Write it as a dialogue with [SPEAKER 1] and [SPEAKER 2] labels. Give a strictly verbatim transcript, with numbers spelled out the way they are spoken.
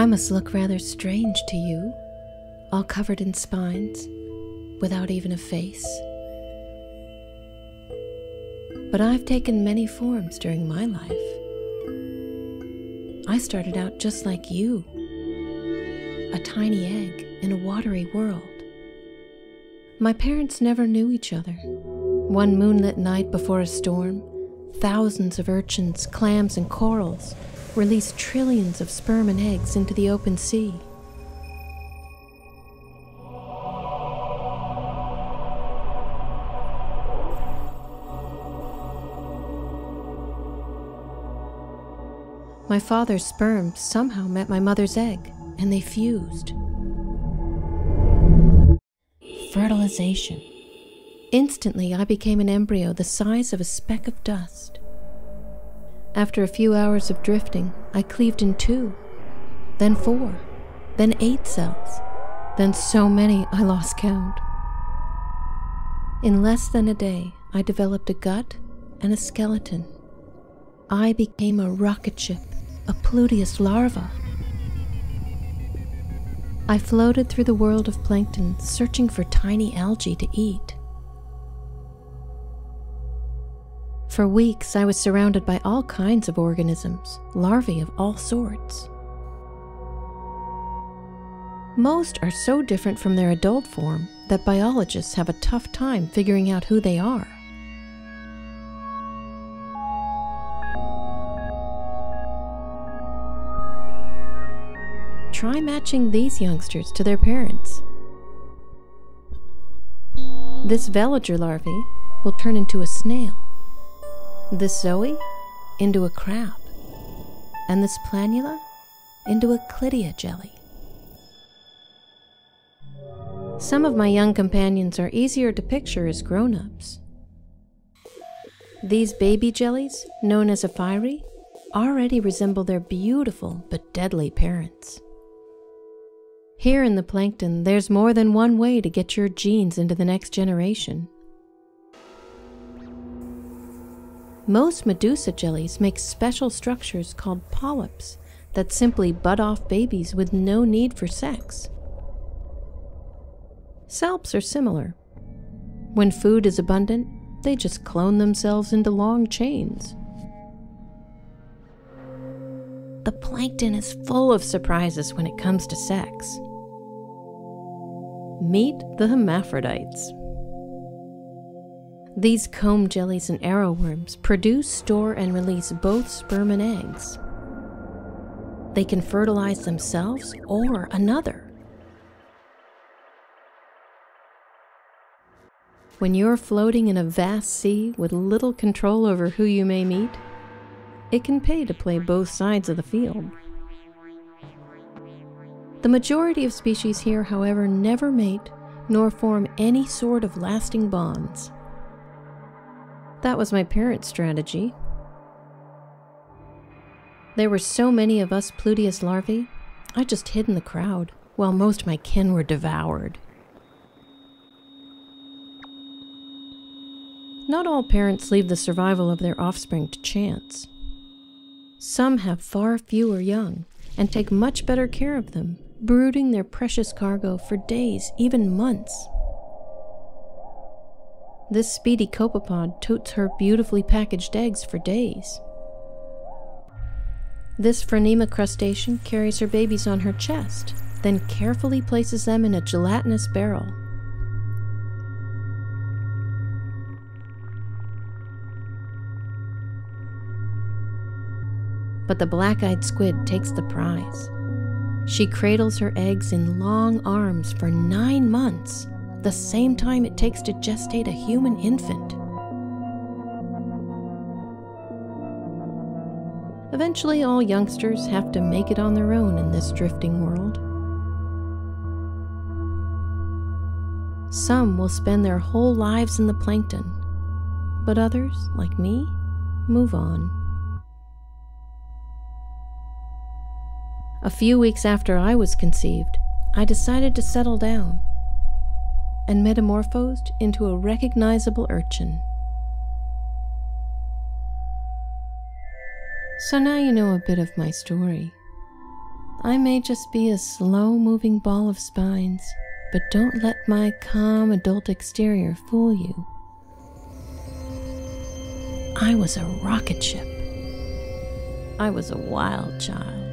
[SPEAKER 1] I must look rather strange to you, all covered in spines, without even a face. But I've taken many forms during my life. I started out just like you, a tiny egg in a watery world. My parents never knew each other. One moonlit night before a storm, thousands of urchins, clams, and corals released trillions of sperm and eggs into the open sea. My father's sperm somehow met my mother's egg, and they fused. Fertilization. Instantly, I became an embryo the size of a speck of dust. After a few hours of drifting, I cleaved in two, then four, then eight cells, then so many I lost count. In less than a day, I developed a gut and a skeleton. I became a rocket ship, a Pluteus larva. I floated through the world of plankton, searching for tiny algae to eat. For weeks, I was surrounded by all kinds of organisms, larvae of all sorts. Most are so different from their adult form that biologists have a tough time figuring out who they are. Try matching these youngsters to their parents. This veliger larvae will turn into a snail, this zoe into a crab, and this planula into a chlydia jelly. Some of my young companions are easier to picture as grown-ups. These baby jellies, known as ephyrae, already resemble their beautiful but deadly parents. Here in the plankton, there's more than one way to get your genes into the next generation. Most medusa jellies make special structures called polyps that simply bud off babies with no need for sex. Salps are similar. When food is abundant, they just clone themselves into long chains. The plankton is full of surprises when it comes to sex. Meet the hermaphrodites. These comb jellies and arrowworms produce, store, and release both sperm and eggs. They can fertilize themselves or another. When you're floating in a vast sea with little control over who you may meet, it can pay to play both sides of the field. The majority of species here, however, never mate nor form any sort of lasting bonds. That was my parents' strategy. There were so many of us Pluteus larvae, I just hid in the crowd, while most of my kin were devoured. Not all parents leave the survival of their offspring to chance. Some have far fewer young and take much better care of them, brooding their precious cargo for days, even months. This speedy copepod totes her beautifully packaged eggs for days. This Phronema crustacean carries her babies on her chest, then carefully places them in a gelatinous barrel. But the black-eyed squid takes the prize. She cradles her eggs in long arms for nine months, the same time it takes to gestate a human infant. Eventually, all youngsters have to make it on their own in this drifting world. Some will spend their whole lives in the plankton, but others, like me, move on. A few weeks after I was conceived, I decided to settle down and metamorphosed into a recognizable urchin. So now you know a bit of my story. I may just be a slow-moving ball of spines, but don't let my calm adult exterior fool you. I was a rocket ship. I was a wild child.